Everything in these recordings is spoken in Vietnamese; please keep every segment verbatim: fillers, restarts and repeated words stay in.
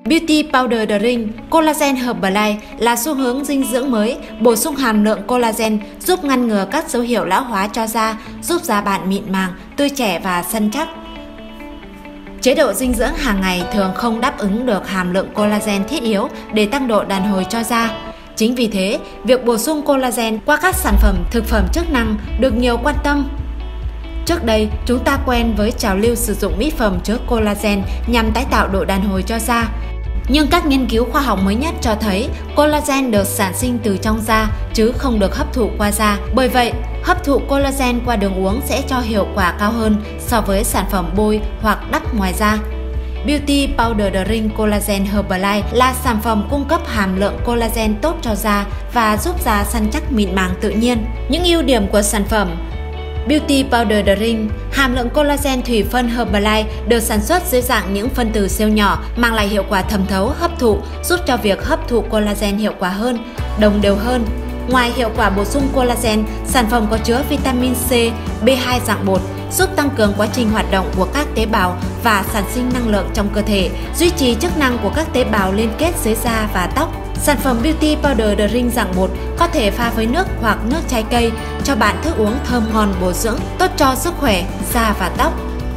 Beauty Powder Drink Collagen Herbalife là xu hướng dinh dưỡng mới, bổ sung hàm lượng collagen giúp ngăn ngừa các dấu hiệu lão hóa cho da, giúp da bạn mịn màng, tươi trẻ và săn chắc. Chế độ dinh dưỡng hàng ngày thường không đáp ứng được hàm lượng collagen thiết yếu để tăng độ đàn hồi cho da. Chính vì thế, việc bổ sung collagen qua các sản phẩm thực phẩm chức năng được nhiều quan tâm. Trước đây, chúng ta quen với trào lưu sử dụng mỹ phẩm chứa collagen nhằm tái tạo độ đàn hồi cho da. Nhưng các nghiên cứu khoa học mới nhất cho thấy collagen được sản sinh từ trong da chứ không được hấp thụ qua da. Bởi vậy, hấp thụ collagen qua đường uống sẽ cho hiệu quả cao hơn so với sản phẩm bôi hoặc đắp ngoài da. Beauty Powder Drink Collagen Herbalife là sản phẩm cung cấp hàm lượng collagen tốt cho da và giúp da săn chắc mịn màng tự nhiên. Những ưu điểm của sản phẩm: Beauty Powder Drink, hàm lượng collagen thủy phân Herbalife được sản xuất dưới dạng những phân tử siêu nhỏ, mang lại hiệu quả thẩm thấu, hấp thụ, giúp cho việc hấp thụ collagen hiệu quả hơn, đồng đều hơn. Ngoài hiệu quả bổ sung collagen, sản phẩm có chứa vitamin C, B hai dạng bột, giúp tăng cường quá trình hoạt động của các tế bào và sản sinh năng lượng trong cơ thể, duy trì chức năng của các tế bào liên kết dưới da và tóc. Sản phẩm Beauty Powder Drink dạng bột có thể pha với nước hoặc nước trái cây, cho bạn thức uống thơm ngon bổ dưỡng, tốt cho sức khỏe, da và tóc.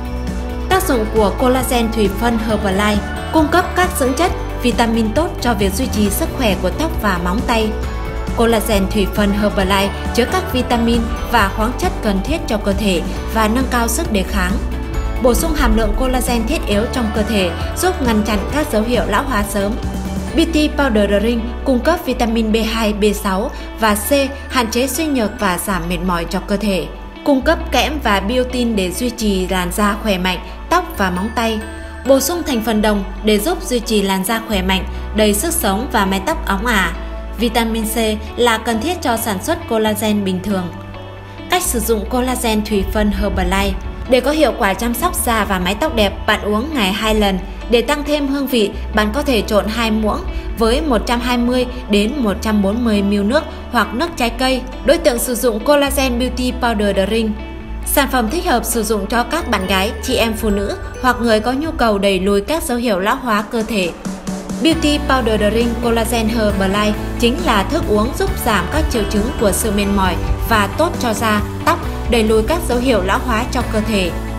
Tác dụng của collagen thủy phân Herbalife: cung cấp các dưỡng chất, vitamin tốt cho việc duy trì sức khỏe của tóc và móng tay. Collagen thủy phân Herbalife chứa các vitamin và khoáng chất cần thiết cho cơ thể và nâng cao sức đề kháng. Bổ sung hàm lượng collagen thiết yếu trong cơ thể, giúp ngăn chặn các dấu hiệu lão hóa sớm. Beauty Powder Drink cung cấp vitamin B hai, B sáu và C, hạn chế suy nhược và giảm mệt mỏi cho cơ thể. Cung cấp kẽm và biotin để duy trì làn da khỏe mạnh, tóc và móng tay. Bổ sung thành phần đồng để giúp duy trì làn da khỏe mạnh, đầy sức sống và mái tóc óng ả. Vitamin C là cần thiết cho sản xuất collagen bình thường. Cách sử dụng collagen thủy phân Herbalife: để có hiệu quả chăm sóc da và mái tóc đẹp, bạn uống ngày hai lần. Để tăng thêm hương vị, bạn có thể trộn hai muỗng với một trăm hai mươi đến một trăm bốn mươi mi li lít nước hoặc nước trái cây. Đối tượng sử dụng collagen Beauty Powder Drink. Sản phẩm thích hợp sử dụng cho các bạn gái, chị em phụ nữ hoặc người có nhu cầu đẩy lùi các dấu hiệu lão hóa cơ thể. Beauty Powder Drink Collagen Herbalife chính là thức uống giúp giảm các triệu chứng của sự mệt mỏi và tốt cho da, tóc, đẩy lùi các dấu hiệu lão hóa cho cơ thể.